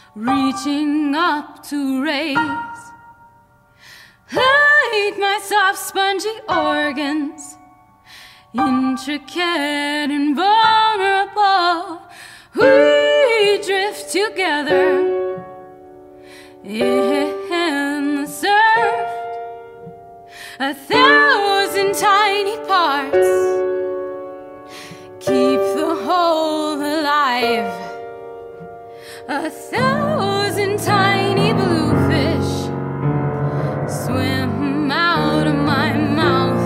reaching up to raise, like my soft spongy organs, intricate and vulnerable. We drift together in the surf, 1,000 tiny parts keep the whole alive. 1,000 tiny bluefish swim out of my mouth.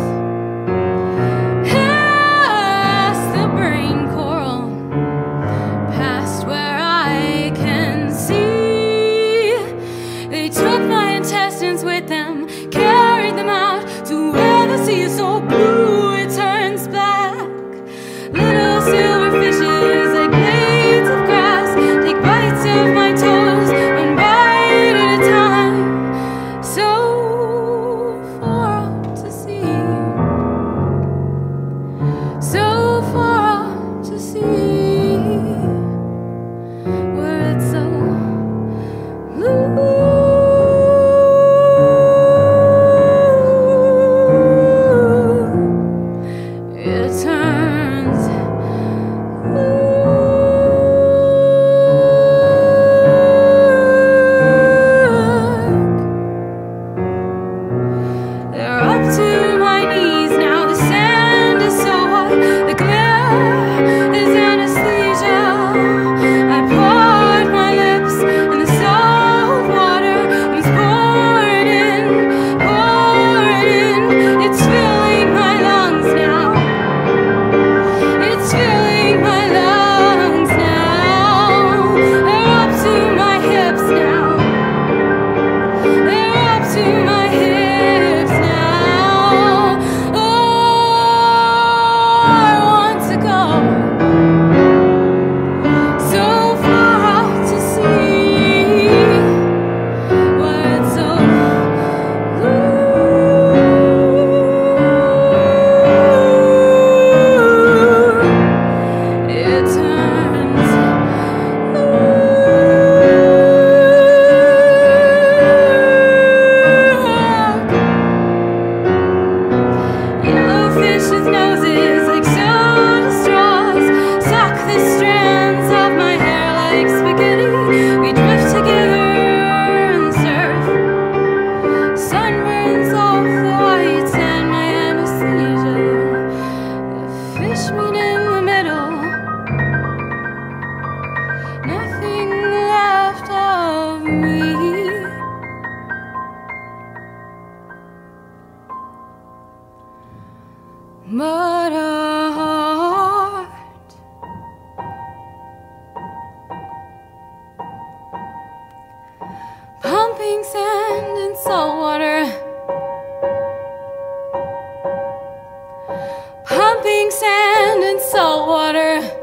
Past the brain coral, past where I can see. They took my intestines with them, carried them out to where the sea is so blue it turns black. Little silver fishes like blades of grass take bites of my toes, one bite at a time, so far out to sea, so far out to sea, where it's so blue. It turns they're up to my knees now. The sand is so hot, the glare is anesthesia. I poured my lips in the salt water and it's poured in, poured in. It's filling my lungs now. It's filling my lungs now. They're up to my hips now. They're up to my hips now. Oh, I want to go so far out to sea, where it's so blue. It turns yellowfish's noses like soda straws suck the strands of my hair like spaghetti. We drift together in the surf. Sunburns off the white sand, my anesthesia. The fish meet in the middle, nothing left of me. But a heart pumping sand and salt water, pumping sand and salt water.